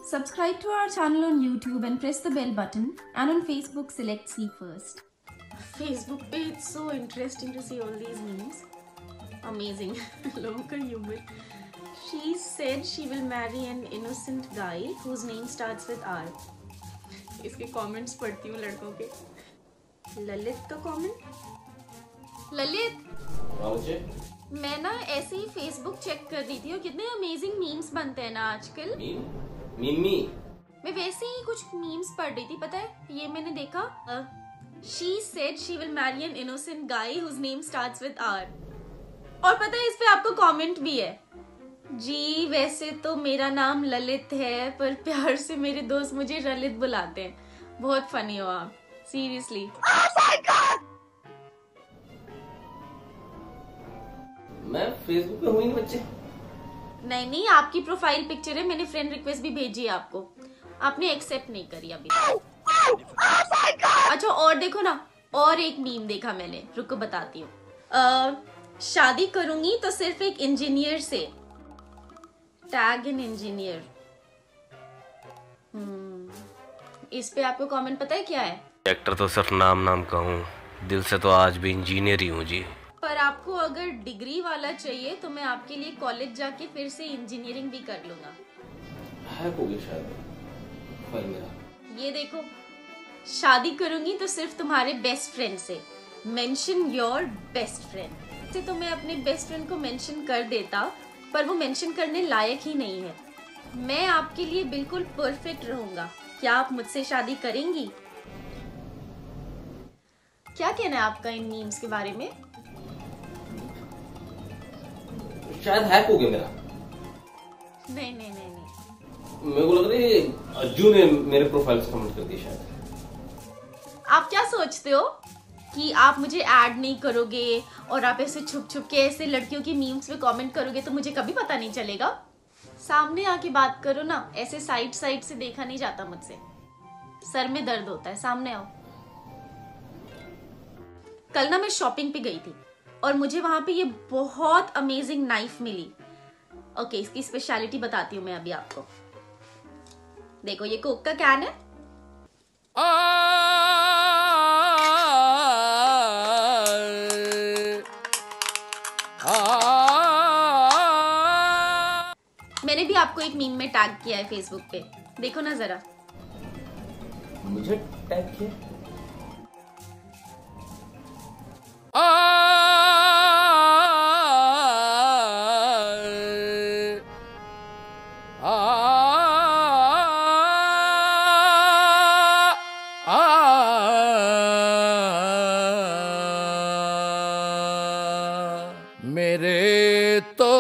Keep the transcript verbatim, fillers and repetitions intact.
Subscribe to our channel on YouTube and press the bell button, and on Facebook select See First. Facebook पे it's so interesting to see all these memes. Amazing. लोगों का humor. She said she will marry an innocent guy whose name starts with R. इसके comments पढ़ती हूँ लड़कों के. ललित का comment? Lalit. मैं ना ऐसे ही Facebook चेक कर रही थी और कितने amazing memes बनते हैं ना आजकल. मिमी मैं वैसे ही कुछ मीम्स पढ़ रही थी. पता है ये मैंने देखा. She said she will marry an innocent guy whose name starts with R. और पता है इस पे आपको कमेंट भी है. जी वैसे तो मेरा नाम ललित है पर प्यार से मेरे दोस्त मुझे ललित बुलाते हैं. बहुत फनी हो आप सीरियसली. मैं फेसबुक पे हूँ ही नहीं बच्चे. नहीं नहीं आपकी प्रोफाइल पिक्चर है. मैंने फ्रेंड रिक्वेस्ट भी भेजी है आपको. आपने एक्सेप्ट नहीं करी अभी. अच्छा और देखो ना और एक मीम देखा मैंने. रुको बताती हूँ. शादी करूंगी तो सिर्फ एक इंजीनियर से. Tag in engineer. हम्म इस पे आपको कमेंट पता है क्या है? एक्टर तो सिर्फ नाम नाम का हूँ, दिल से तो आज भी इंजीनियर ही हूँ जी. पर आपको अगर डिग्री वाला चाहिए तो मैं आपके लिए कॉलेज जाके फिर से इंजीनियरिंग भी कर लूंगा. है कोई शायद फाइल मेरा. ये देखो. शादी करूंगी तो सिर्फ तुम्हारे बेस्ट फ्रेंड से. Mention your best friend. से तो मैं अपने बेस्ट फ्रेंड को मेंशन कर देता पर वो मेंशन करने लायक ही नहीं है. मैं आपके लिए बिल्कुल परफेक्ट रहूंगा. क्या आप मुझसे शादी करेंगी? क्या कहना है आपका इन मीम्स के बारे में? शायद हैक हो गया मेरा. नहीं नहीं नहीं नहीं मेरे को लग रहा है अज्जू ने मेरे प्रोफाइल से कमेंट कर दिया शायद. आप क्या सोचते हो कि आप मुझे ऐड नहीं करोगे और आप ऐसे छुप छुप के ऐसे लड़कियों की मीम्स पे कमेंट करोगे तो मुझे कभी पता नहीं चलेगा? सामने आके बात करो ना. ऐसे साइड साइड से देखा नहीं जाता मुझसे. सर में दर्द होता है. सामने आओ. कल ना मैं शॉपिंग पे गई थी और मुझे वहां पे ये बहुत अमेजिंग नाइफ मिली. ओके इसकी स्पेशलिटी बताती हूँ मैं अभी आपको. देखो ये कोक का कैन है. मैंने भी आपको एक मीम में टैग किया है फेसबुक पे. देखो ना जरा. मुझे टैग किया. मेरे तो